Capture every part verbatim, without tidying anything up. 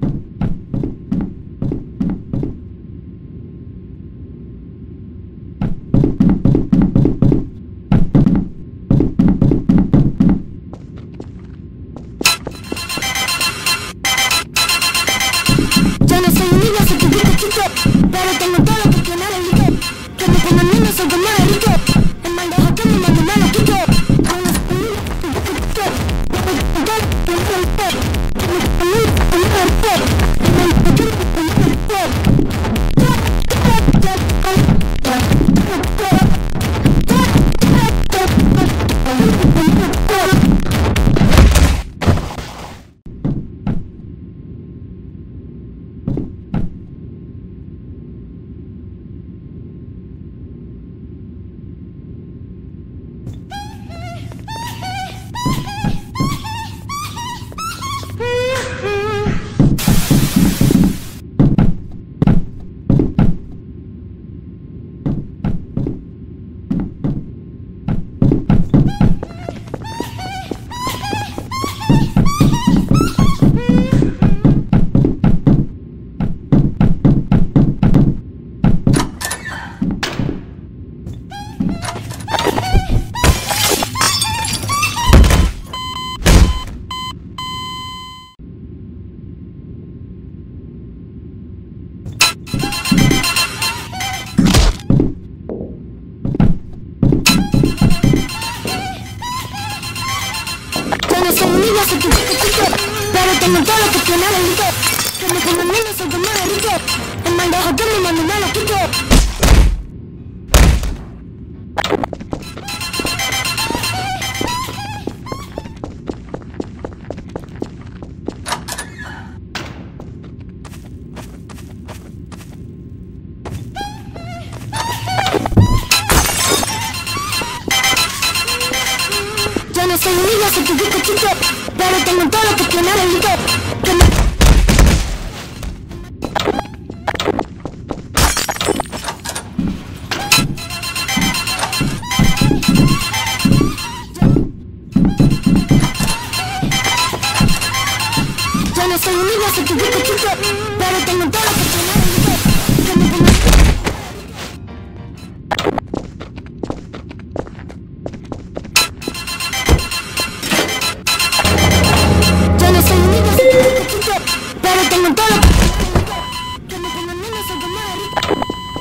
Pero tengo todo lo que tiene el rico. Que me como menos soy como el rico. El mal dejo que mi mano me lo quito. Yo no soy un niño, soy tu rico chico. Pero tengo todo lo que tiene el rico. Que me... Yo no soy un niño, soy tu rico chico. Pero tengo todo lo que tiene el rico. Que me... Pero tengo todo lo que me como niño soy como el rico.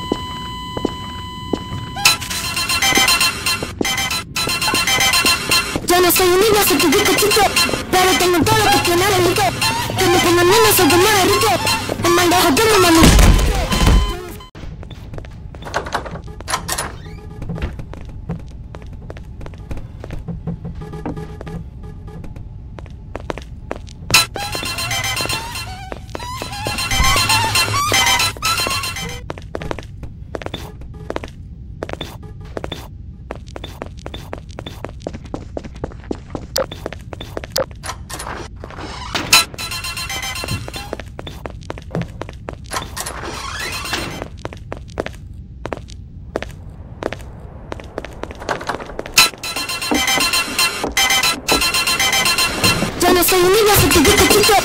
Yo no soy un niño, soy tu rico chico. Pero tengo todo lo que tiene el rico. Que me como niño soy como el rico. El mal dejo que mi mano. Yo no soy un niño, soy tu rico chico.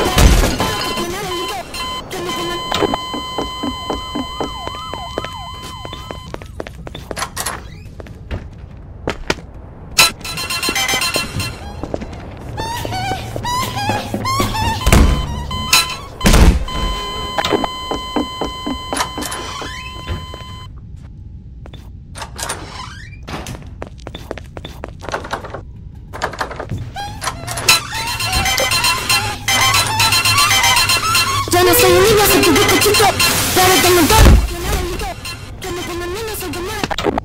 Yo no soy un niño, soy tu rico chico. Pero tengo todo lo que tiene el rico. Que me como niño soy como el rico.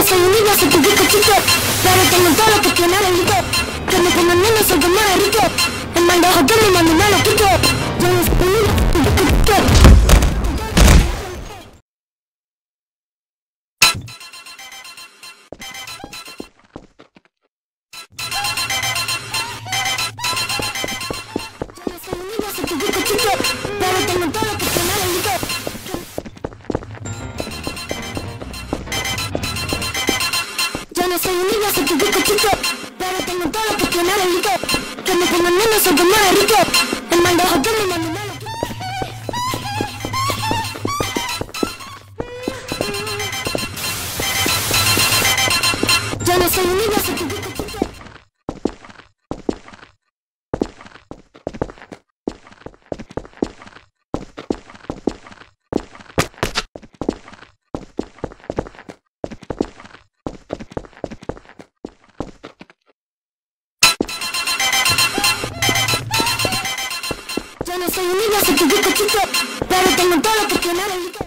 no soy un niño, soy tu disco chico, pero tengo todo lo que tiene el rico. Que me pongan nene, soy como de rico. El mal dejo que me mando malo, pico. Yo no soy un niño, soy tu disco chico. Pero tengo todo lo que tiene el rico. Yo no soy un niño, soy tu disco chico, pero tengo todo lo que tiene el rico. Que me pongan nene, soy como de rico. El mal dejo que me mando malo. Yo no soy un niño, soy tu disco chico. Yo no soy un niño, soy tu disco chico, pero tengo todo lo que tiene el rico.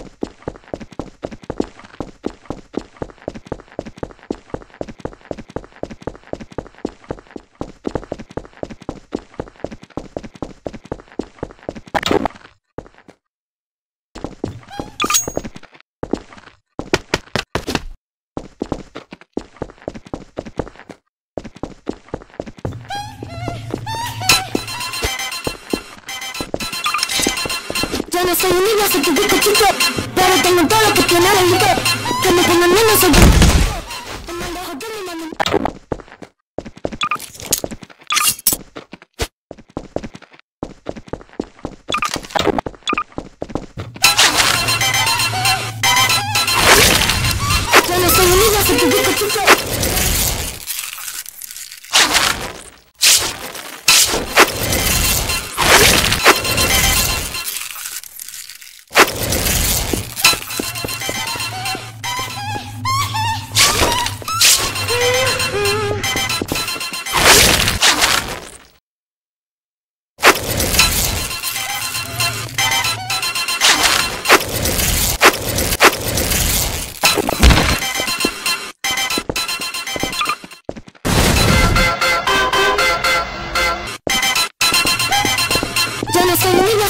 Yo no soy un niño, soy tu disco chico, pero tengo todo lo que tiene el rico. Que me pongan nene, soy tu disco chico. El mal dejo que me mando. Yo no soy un niño, soy tu disco chico. Yo no soy un niño,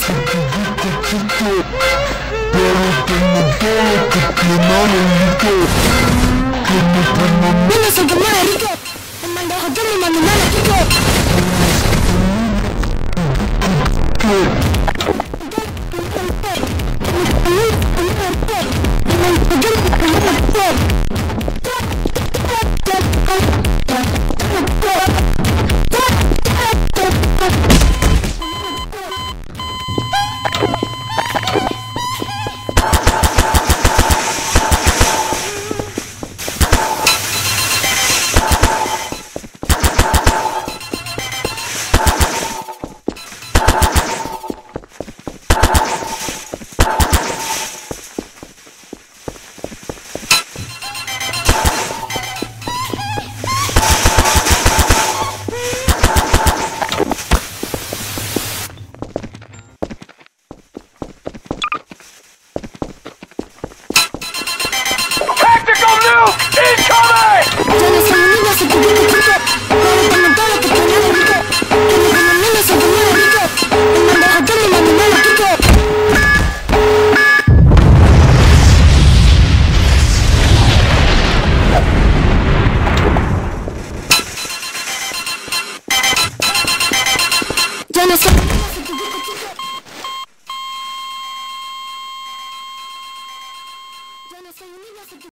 pero tengo todo lo que tiene el rico. Yo no soy como de rico. El mal dejo que me mando malo, pico.